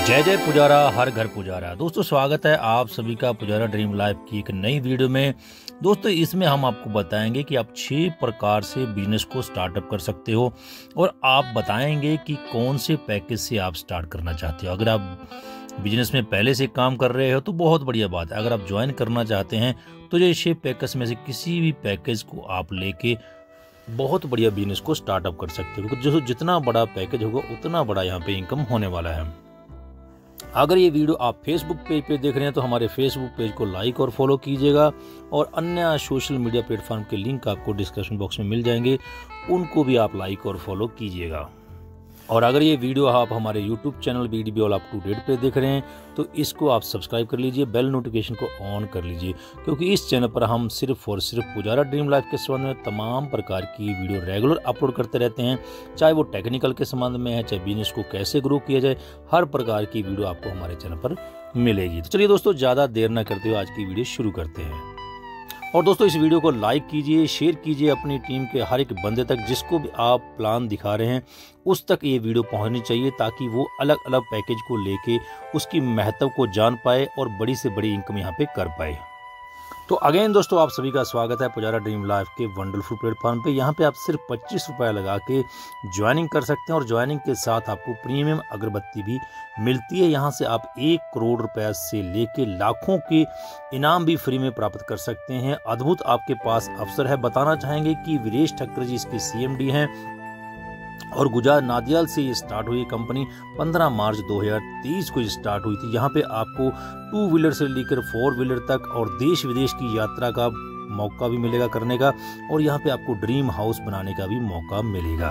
जय जय पुजारा, हर घर पुजारा। दोस्तों स्वागत है आप सभी का पुजारा ड्रीम लाइफ की एक नई वीडियो में। दोस्तों इसमें हम आपको बताएंगे कि आप 6 प्रकार से बिजनेस को स्टार्टअप कर सकते हो और आप बताएंगे कि कौन से पैकेज से आप स्टार्ट करना चाहते हो। अगर आप बिजनेस में पहले से काम कर रहे हो तो बहुत बढ़िया बात है। अगर आप ज्वाइन करना चाहते हैं तो ये 6 पैकेज में से किसी भी पैकेज को आप लेके बहुत बढ़िया बिजनेस को स्टार्टअप कर सकते हो, क्योंकि जो जितना बड़ा पैकेज होगा उतना बड़ा यहाँ पे इनकम होने वाला है। अगर ये वीडियो आप फेसबुक पेज पे देख रहे हैं तो हमारे फेसबुक पेज को लाइक और फॉलो कीजिएगा, और अन्य सोशल मीडिया प्लेटफॉर्म के लिंक आपको डिस्क्रिप्शन बॉक्स में मिल जाएंगे, उनको भी आप लाइक और फॉलो कीजिएगा। और अगर ये वीडियो आप हमारे YouTube channel BDB all up to date पे देख रहे हैं तो इसको आप सब्सक्राइब कर लीजिए, बेल नोटिफिकेशन को ऑन कर लीजिए, क्योंकि इस चैनल पर हम सिर्फ और सिर्फ पुजारा ड्रीम लाइफ के संबंध में तमाम प्रकार की वीडियो रेगुलर अपलोड करते रहते हैं। चाहे वो टेक्निकल के संबंध में है, चाहे बिजनेस को कैसे ग्रो किया जाए, हर प्रकार की वीडियो आपको हमारे चैनल पर मिलेगी। तो चलिए दोस्तों, ज़्यादा देर न करते हुए आज की वीडियो शुरू करते हैं। और दोस्तों इस वीडियो को लाइक कीजिए, शेयर कीजिए अपनी टीम के हर एक बंदे तक, जिसको भी आप प्लान दिखा रहे हैं उस तक ये वीडियो पहुंचनी चाहिए, ताकि वो अलग अलग पैकेज को लेके उसकी महत्व को जान पाए और बड़ी से बड़ी इनकम यहाँ पे कर पाए। तो अगेन दोस्तों आप सभी का स्वागत है पुजारा ड्रीम लाइफ के वंडरफुल प्लेटफॉर्म पे। यहाँ पे आप सिर्फ 25 रुपये लगा के ज्वाइनिंग कर सकते हैं, और ज्वाइनिंग के साथ आपको प्रीमियम अगरबत्ती भी मिलती है। यहाँ से आप 1 करोड़ रुपए से लेके लाखों के इनाम भी फ्री में प्राप्त कर सकते हैं। अद्भुत आपके पास अवसर है। बताना चाहेंगे कि वीरेश ठक्कर जी इसके CMD हैं, और गुजरात नादियाल से ये स्टार्ट हुई कंपनी 15 मार्च 2023 को स्टार्ट हुई थी। यहाँ पे आपको 2 व्हीलर से लेकर 4 व्हीलर तक और देश विदेश की यात्रा का मौका भी मिलेगा करने का, और यहाँ पे आपको ड्रीम हाउस बनाने का भी मौका मिलेगा।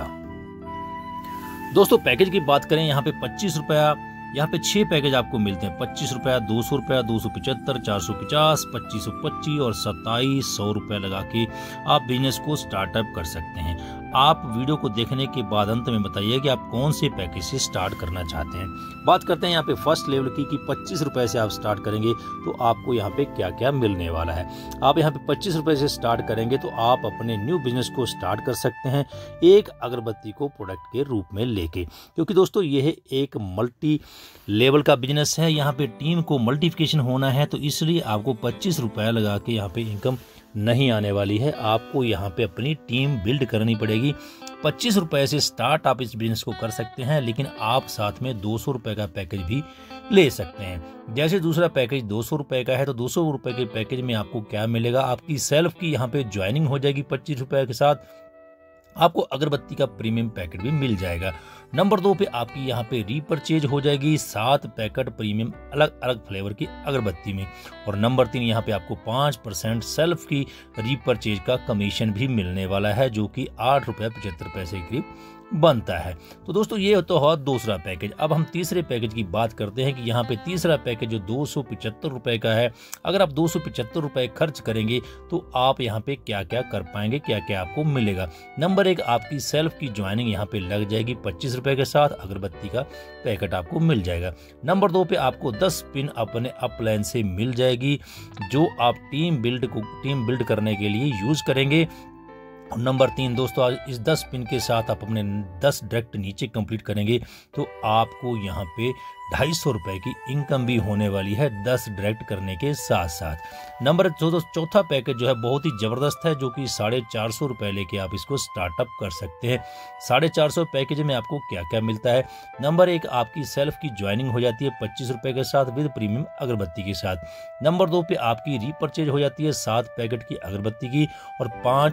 दोस्तों पैकेज की बात करें, यहाँ पे 25 रुपया, यहाँ पे 6 पैकेज आपको मिलते हैं। 25 रुपया, 200 रुपया, 275, 450, 2525 और 2700 रुपया लगा के आप बिजनेस को स्टार्टअप कर सकते हैं। आप वीडियो को देखने के बाद अंत में बताइए कि आप कौन से पैकेज से स्टार्ट करना चाहते हैं। बात करते हैं यहाँ पे फर्स्ट लेवल की कि 25 रुपए से आप स्टार्ट करेंगे तो आपको यहाँ पे क्या क्या मिलने वाला है। आप यहाँ पे 25 रुपए से स्टार्ट करेंगे तो आप अपने न्यू बिजनेस को स्टार्ट कर सकते हैं, एक अगरबत्ती को प्रोडक्ट के रूप में लेके, क्योंकि दोस्तों यह एक मल्टी लेवल का बिजनेस है। यहाँ पे टीम को मल्टीप्लिकेशन होना है, तो इसलिए आपको 25 रुपया लगा के यहाँ पे इनकम नहीं आने वाली है। आपको यहाँ पे अपनी टीम बिल्ड करनी पड़ेगी। 25 रुपए से स्टार्ट आप इस बिजनेस को कर सकते हैं, लेकिन आप साथ में 200 रुपए का पैकेज भी ले सकते हैं। जैसे दूसरा पैकेज 200 रुपए का है, तो 200 रुपए के पैकेज में आपको क्या मिलेगा, आपकी सेल्फ की यहाँ पे ज्वाइनिंग हो जाएगी 25 रुपए के साथ, आपको अगरबत्ती का प्रीमियम पैकेट भी मिल जाएगा। नंबर 2 पे आपकी यहाँ पे रीपरचेज हो जाएगी 7 पैकेट प्रीमियम अलग अलग फ्लेवर की अगरबत्ती में, और नंबर 3 यहाँ पे आपको 5% सेल्फ की रीपरचेज का कमीशन भी मिलने वाला है, जो कि 8 रुपये 75 पैसे के करीब बनता है। तो दोस्तों ये तो है दूसरा पैकेज। अब हम तीसरे पैकेज की बात करते हैं कि यहाँ पे तीसरा पैकेज जो 275 रुपए का है। अगर आप 275 रुपए खर्च करेंगे तो आप यहाँ पे क्या क्या कर पाएंगे, क्या क्या आपको मिलेगा। नंबर 1, आपकी सेल्फ की ज्वाइनिंग यहाँ पे लग जाएगी 25 रुपए के साथ, अगरबत्ती का पैकेट आपको मिल जाएगा। नंबर 2 पे आपको 10 पिन अपने अपलाइन से मिल जाएगी, जो आप टीम बिल्ड करने के लिए यूज करेंगे। और नंबर 3 दोस्तों, इस 10 पिन के साथ आप अपने 10 डायरेक्ट नीचे कंप्लीट करेंगे तो आपको यहाँ पे 250 रुपए की इनकम भी होने वाली है 10 डायरेक्ट करने के साथ साथ। नंबर चौथा पैकेज जो है बहुत ही जबरदस्त है, जो कि 450 रुपए लेके आप इसको स्टार्टअप कर सकते हैं। 450 पैकेज में आपको क्या क्या मिलता है। नंबर 1, आपकी सेल्फ की ज्वाइनिंग हो जाती है 25 रुपए के साथ विद प्रीमियम अगरबत्ती के साथ। नंबर 2 पे आपकी रीपरचेज हो जाती है 7 पैकेट की अगरबत्ती की, और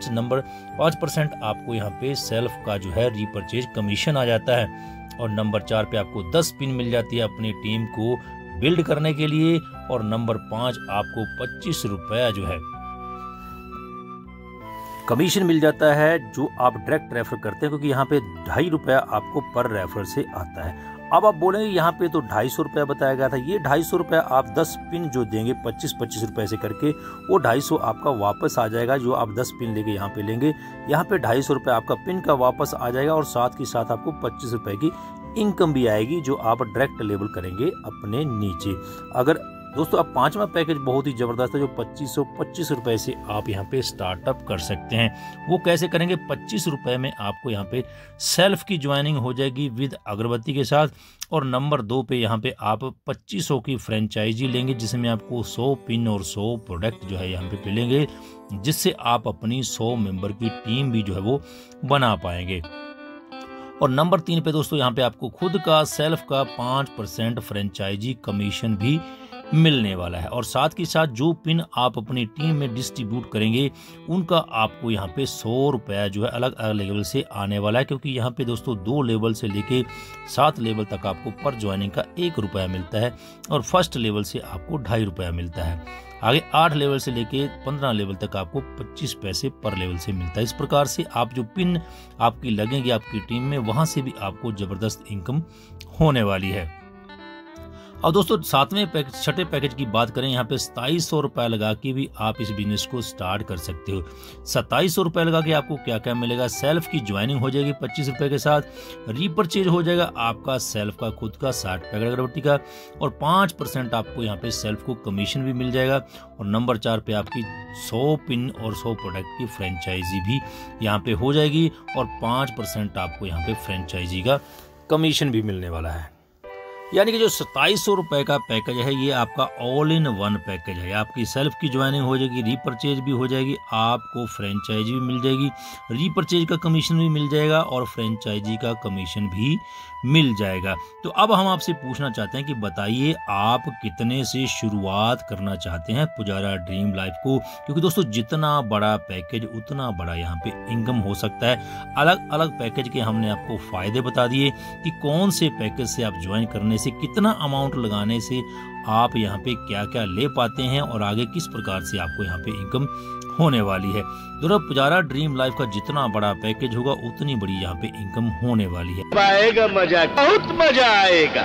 5% आपको यहाँ पे सेल्फ का जो है रीपरचेज कमीशन आ जाता है। और नंबर 4 पे आपको 10 पिन मिल जाती है अपनी टीम को बिल्ड करने के लिए, और नंबर 5 आपको 25 रुपया जो है कमीशन मिल जाता है, जो आप डायरेक्ट रेफर करते हैं, क्योंकि यहाँ पे 2.5 रुपया आपको पर रेफर से आता है। अब आप बोलेंगे यहाँ पे तो 250 रुपया बताया गया था, ये 250 रुपया आप 10 पिन जो देंगे 25-25 रुपए से करके, वो 250 आपका वापस आ जाएगा, जो आप 10 पिन लेके यहाँ पे लेंगे। यहाँ पे 250 रुपया आपका पिन का वापस आ जाएगा, और साथ के साथ आपको 25 रुपए की इनकम भी आएगी, जो आप डायरेक्ट लेबल करेंगे अपने नीचे। अगर दोस्तों अब 5वां पैकेज बहुत ही ज़बरदस्त है, जो 2525 रुपये से आप यहाँ पे स्टार्टअप कर सकते हैं। वो कैसे करेंगे? 25 रुपये में आपको यहाँ पे सेल्फ की ज्वाइनिंग हो जाएगी विद अगरबत्ती के साथ, और नंबर 2 पे यहाँ पे आप 2500 की फ्रेंचाइजी लेंगे, जिसमें आपको 100 पिन और 100 प्रोडक्ट जो है यहाँ पे मिलेंगे, जिससे आप अपनी 100 मेंबर की टीम भी जो है वो बना पाएंगे। और नंबर 3 पे दोस्तों यहाँ पे आपको खुद का सेल्फ का 5% फ्रेंचाइजी कमीशन भी मिलने वाला है, और साथ के साथ जो पिन आप अपनी टीम में डिस्ट्रीब्यूट करेंगे उनका आपको यहाँ पे 100 रुपया जो है अलग अलग लेवल से आने वाला है, क्योंकि यहाँ पे दोस्तों 2 लेवल से लेके 7 लेवल तक आपको पर ज्वाइनिंग का 1 रुपया मिलता है, और फर्स्ट लेवल से आपको 2.5 रुपया मिलता है। आगे 8 लेवल से लेके 15 लेवल तक आपको 25 पैसे पर लेवल से मिलता है। इस प्रकार से आप जो पिन आपकी लगेंगे आपकी टीम में, वहां से भी आपको जबरदस्त इनकम होने वाली है। और दोस्तों 6ठे पैकेज की बात करें, यहाँ पे 2700 रुपये लगा के भी आप इस बिजनेस को स्टार्ट कर सकते हो। 2700 रुपये लगा के आपको क्या क्या मिलेगा? सेल्फ की ज्वाइनिंग हो जाएगी 25 रुपये के साथ, रीपरचेज हो जाएगा आपका सेल्फ का खुद का 60 पैकेट अगरबत्ती का, और 5% आपको यहाँ पे सेल्फ को कमीशन भी मिल जाएगा, और नंबर 4 पे आपकी 100 पिन और 100 प्रोडक्ट की फ्रेंचाइजी भी यहाँ पे हो जाएगी, और 5% आपको यहाँ पे फ्रेंचाइजी का कमीशन भी मिलने वाला है। यानी कि जो 2700 रुपये का पैकेज है, ये आपका ऑल इन वन पैकेज है। आपकी सेल्फ की ज्वाइनिंग हो जाएगी, रीपरचेज भी हो जाएगी, आपको फ्रेंचाइजी भी मिल जाएगी, रीपरचेज का कमीशन भी मिल जाएगा, और फ्रेंचाइजी का कमीशन भी मिल जाएगा। तो अब हम आपसे पूछना चाहते हैं कि बताइए आप कितने से शुरुआत करना चाहते हैं पुजारा ड्रीम लाइफ को, क्योंकि दोस्तों जितना बड़ा पैकेज उतना बड़ा यहाँ पे इनकम हो सकता है। अलग अलग पैकेज के हमने आपको फायदे बता दिए कि कौन से पैकेज से आप ज्वाइन करने से, कितना अमाउंट लगाने से आप यहाँ पे क्या क्या ले पाते हैं, और आगे किस प्रकार से आपको यहाँ पे इनकम होने वाली है। दोस्तों पुजारा ड्रीम लाइफ का जितना बड़ा पैकेज होगा उतनी बड़ी यहाँ पे इनकम होने वाली है। आएगा मजा, बहुत मजा आएगा।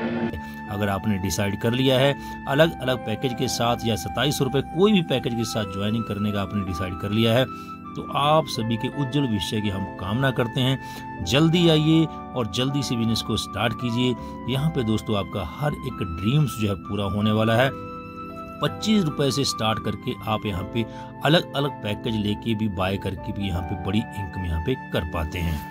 अगर आपने डिसाइड कर लिया है अलग अलग पैकेज के साथ, या 2700 रुपये कोई भी पैकेज के साथ ज्वाइनिंग करने का आपने डिसाइड कर लिया है, तो आप सभी के उज्जवल भविष्य की हम कामना करते हैं। जल्दी आइए और जल्दी से बिजनेस को स्टार्ट कीजिए। यहाँ पे दोस्तों आपका हर एक ड्रीम्स जो है पूरा होने वाला है। 25 रुपए से स्टार्ट करके आप यहाँ पे अलग अलग पैकेज लेके भी बाय करके भी यहाँ पे बड़ी इनकम यहाँ पे कर पाते हैं।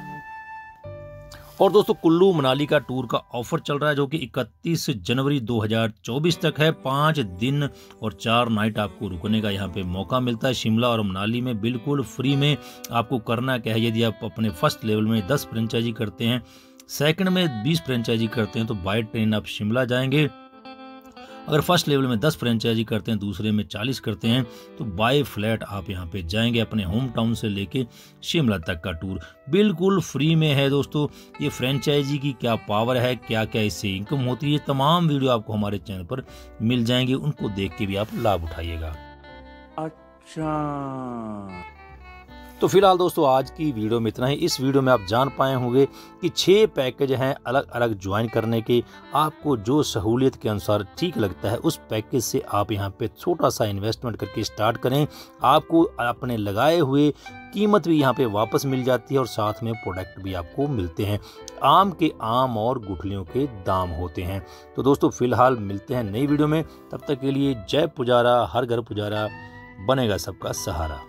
और दोस्तों कुल्लू मनाली का टूर का ऑफर चल रहा है, जो कि 31 जनवरी 2024 तक है। 5 दिन और 4 नाइट आपको रुकने का यहाँ पे मौका मिलता है शिमला और मनाली में, बिल्कुल फ्री में। आपको करना क्या है, यदि आप अपने फर्स्ट लेवल में 10 फ्रेंचाइजी करते हैं, सेकंड में 20 फ्रेंचाइजी करते हैं, तो बाय ट्रेन आप शिमला जाएंगे। अगर फर्स्ट लेवल में 10 फ्रेंचाइजी करते हैं, दूसरे में 40 करते हैं, तो बाय फ्लैट आप यहाँ पे जाएंगे। अपने होम टाउन से लेके शिमला तक का टूर बिल्कुल फ्री में है। दोस्तों ये फ्रेंचाइजी की क्या पावर है, क्या क्या इससे इनकम होती है, तमाम वीडियो आपको हमारे चैनल पर मिल जाएंगे, उनको देख के भी आप लाभ उठाइएगा। अच्छा, तो फिलहाल दोस्तों आज की वीडियो में इतना ही। इस वीडियो में आप जान पाए होंगे कि 6 पैकेज हैं अलग अलग ज्वाइन करने के। आपको जो सहूलियत के अनुसार ठीक लगता है उस पैकेज से आप यहाँ पे छोटा सा इन्वेस्टमेंट करके स्टार्ट करें। आपको अपने लगाए हुए कीमत भी यहाँ पे वापस मिल जाती है, और साथ में प्रोडक्ट भी आपको मिलते हैं। आम के आम और गुठलियों के दाम होते हैं। तो दोस्तों फिलहाल मिलते हैं नई वीडियो में, तब तक के लिए जय पुजारा, हर घर पुजारा, बनेगा सबका सहारा।